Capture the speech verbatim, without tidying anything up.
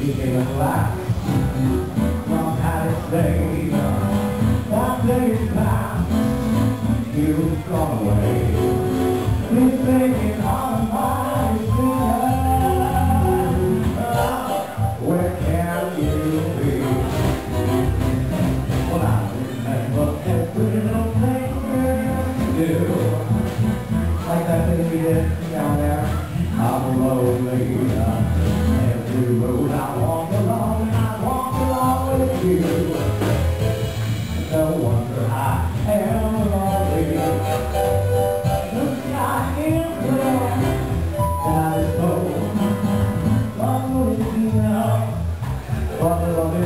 gave us life. From Paris Day, that day is past. You've gone away. Been thinking on my skin. Where can you be? Well, I remember every little thing you do. Like that thing we did down there. I'm lonely. Every road I walk along, and I walk along with you. No wonder I am lonely. The sky is blue, and I was told, what would it be now? What will